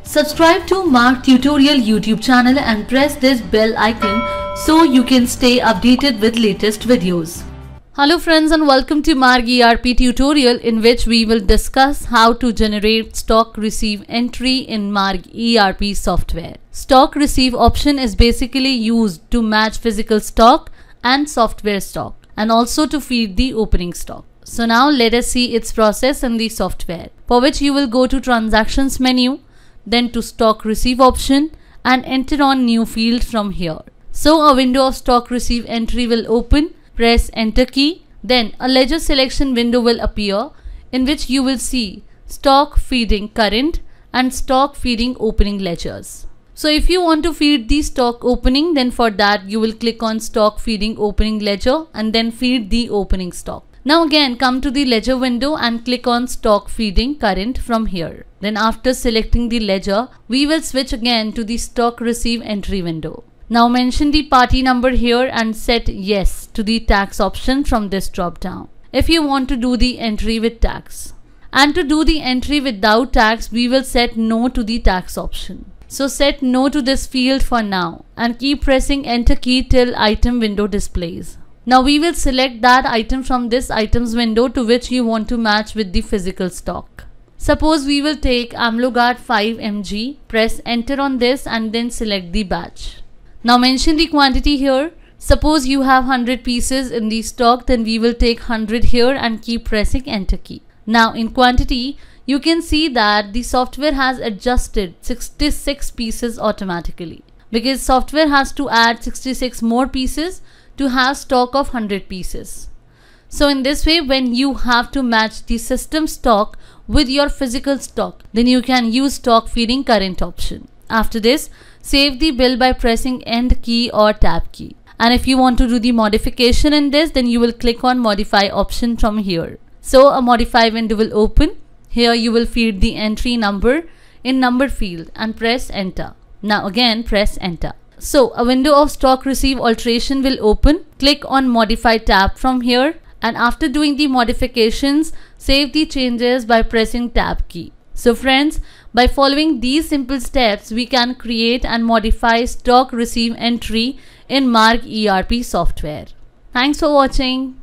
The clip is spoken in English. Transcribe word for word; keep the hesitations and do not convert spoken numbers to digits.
Subscribe to Mark Tutorial YouTube channel and press this bell icon so you can stay updated with latest videos. Hello friends and welcome to Mark E R P tutorial, in which we will discuss how to generate stock receive entry in Mark E R P software. Stock receive option is basically used to match physical stock and software stock, and also to feed the opening stock. So now let us see its process in the software, for which you will go to transactions menu, then to stock receive option and enter on new field from here. So a window of stock receive entry will open. Press enter key, then a ledger selection window will appear, in which you will see stock feeding current and stock feeding opening ledgers. So if you want to feed the stock opening, then for that you will click on stock feeding opening ledger and then feed the opening stock. Now again come to the ledger window and click on stock feeding current from here. Then after selecting the ledger, we will switch again to the stock receive entry window. Now mention the party number here and set yes to the tax option from this drop down if you want to do the entry with tax. And to do the entry without tax, we will set no to the tax option. So set no to this field for now and keep pressing enter key till item window displays. Now we will select that item from this items window to which you want to match with the physical stock. Suppose we will take AmloGuard five milligrams, press enter on this and then select the batch. Now mention the quantity here. Suppose you have one hundred pieces in the stock, then we will take one hundred here and keep pressing enter key. Now in quantity, you can see that the software has adjusted sixty-six pieces automatically, because software has to add sixty-six more pieces to have stock of one hundred pieces. So in this way, when you have to match the system stock with your physical stock, then you can use stock feeding current option. After this, save the bill by pressing end key or tab key. And if you want to do the modification in this, then you will click on modify option from here. So a modify window will open. Here you will feed the entry number in number field and press enter. Now again press enter. So a window of stock receive alteration will open. Click on modify tab from here, and after doing the modifications, save the changes by pressing tab key. So friends, by following these simple steps, we can create and modify stock receive entry in Mark E R P software. Thanks for watching.